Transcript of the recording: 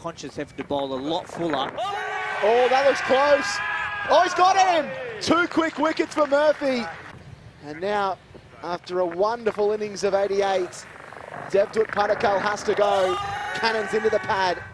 conscious effort to bowl a lot fuller. Oh, that looks close. Oh, he's got him! 2 quick wickets for Murphy. And now, after a wonderful innings of 88, Devdutt Padikkal has to go. Cannons into the pad.